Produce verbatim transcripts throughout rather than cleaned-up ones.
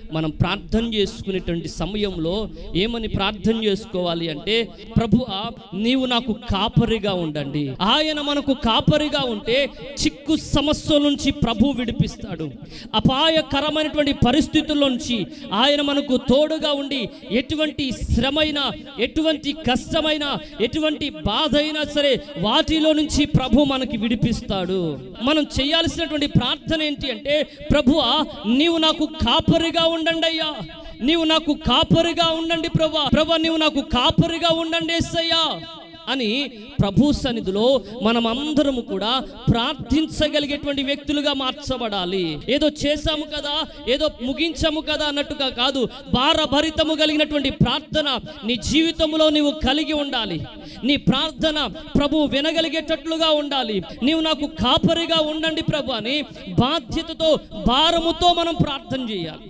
మనం ప్రార్థన చేసుకునేటువంటి సమయంలో ఏమని ప్రార్థన చేసుకోవాలి అంటే, ప్రభువా నీవు నాకు కాపరిగా ఉండండి. ఆయన మనకు కాపరిగా ఉంటే చిక్కు సమస్యల నుంచి ప్రభు విడిపిస్తాడు. అపాయకరమైనటువంటి పరిస్థితుల నుంచి ఆయన మనకు తోడుగా ఉండి ఎటువంటి శ్రమైనా, ఎటువంటి కష్టమైనా, ఎటువంటి బాధ అయినా సరే వాటిలో నుంచి ప్రభు మనకి విడిపిస్తాడు. మనం చేయాల్సినటువంటి ప్రార్థన ఏంటి అంటే, ప్రభువా నీవు నాకు కాపరిగా ఉండండి అయ్యా, నీవు నాకు కాపరిగా ఉండండి ప్రభా, ప్రభా నీవు నాకు కాపరిగా ఉండండి యేసయ్యా అని ప్రభు సన్నిధిలో మనం అందరము కూడా ప్రార్థించగలిగేటువంటి వ్యక్తులుగా మార్చబడాలి. ఏదో చేశాము కదా, ఏదో ముగించాము కదా అన్నట్టుగా కాదు. భారభరితము కలిగినటువంటి ప్రార్థన నీ జీవితంలో నీవు కలిగి ఉండాలి. నీ ప్రార్థన ప్రభు వినగలిగేటట్లుగా ఉండాలి. నీవు నాకు కాపరిగా ఉండండి ప్రభు అని బాధ్యతతో, భారముతో మనం ప్రార్థన చేయాలి.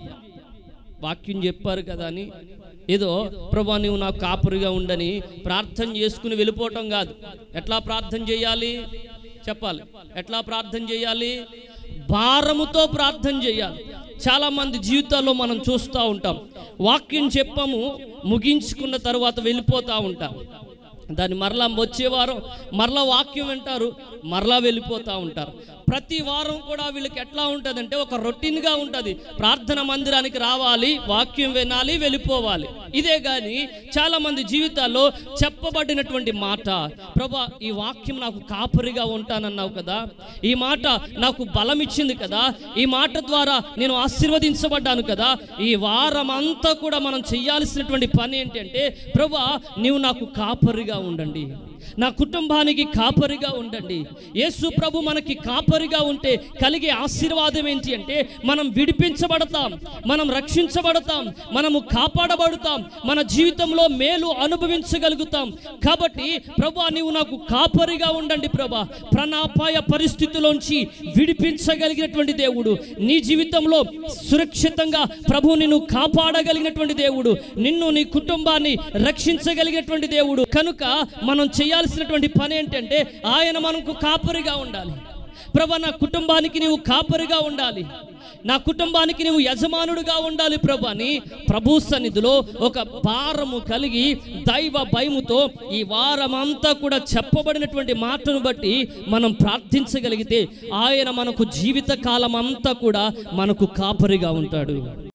వాక్యం చెప్పారు కదా అని ఏదో ప్రభా నీవు నాకు కాపరిగా ఉండని ప్రార్థన చేసుకుని వెళ్ళిపోవటం కాదు. ఎట్లా ప్రార్థన చేయాలి చెప్పాలి. ఎట్లా ప్రార్థన చేయాలి? భారముతో ప్రార్థన చేయాలి. చాలా మంది జీవితాల్లో మనం చూస్తూ ఉంటాం, వాక్యం చెప్పాము, ముగించుకున్న తర్వాత వెళ్ళిపోతూ ఉంటాం. దాన్ని మరలా వచ్చే వారం మరలా వాక్యం వింటారు, మరలా వెళ్ళిపోతూ ఉంటారు. ప్రతి వారం కూడా వీళ్ళకి ఎట్లా ఉంటుందంటే ఒక రొటీన్గా ఉంటుంది. ప్రార్థన మందిరానికి రావాలి, వాక్యం వినాలి, వెళ్ళిపోవాలి. ఇదే కానీ చాలామంది జీవితాల్లో చెప్పబడినటువంటి మాట, ప్రభా ఈ వాక్యం నాకు కాపరిగా ఉంటానన్నావు కదా, ఈ మాట నాకు బలం ఇచ్చింది కదా, ఈ మాట ద్వారా నేను ఆశీర్వదించబడ్డాను కదా, ఈ వారం అంతా కూడా మనం చేయాల్సినటువంటి పని ఏంటంటే, ప్రభా నీవు నాకు కాపరిగా ఉండండి, నా కుటుంబానికి కాపరిగా ఉండండి. యేసు ప్రభు మనకి కాపరిగా ఉంటే కలిగే ఆశీర్వాదం ఏంటి అంటే, మనం విడిపించబడతాం, మనం రక్షించబడతాం, మనము కాపాడబడతాం, మన జీవితంలో మేలు అనుభవించగలుగుతాం. కాబట్టి ప్రభా నీవు నాకు కాపరిగా ఉండండి ప్రభా, ప్రాణాపాయ పరిస్థితుల్లోంచి విడిపించగలిగినటువంటి దేవుడు, నీ జీవితంలో సురక్షితంగా ప్రభు నిన్ను కాపాడగలిగినటువంటి దేవుడు, నిన్ను నీ కుటుంబాన్ని రక్షించగలిగినటువంటి దేవుడు. కనుక మనం చేయాల్సినటువంటి పని ఏంటంటే, ఆయన మనకు కాపరిగా ఉండాలి. ప్రభా నా కుటుంబానికి నీవు కాపరిగా ఉండాలి, నా కుటుంబానికి నీవు యజమానుడుగా ఉండాలి ప్రభు అని ప్రభు సన్నిధిలో ఒక భారము కలిగి దైవ భయముతో ఈ వారమంతా కూడా చెప్పబడినటువంటి మాటను బట్టి మనం ప్రార్థించగలిగితే ఆయన మనకు జీవిత కాలం అంతా కూడా మనకు కాపరిగా ఉంటాడు.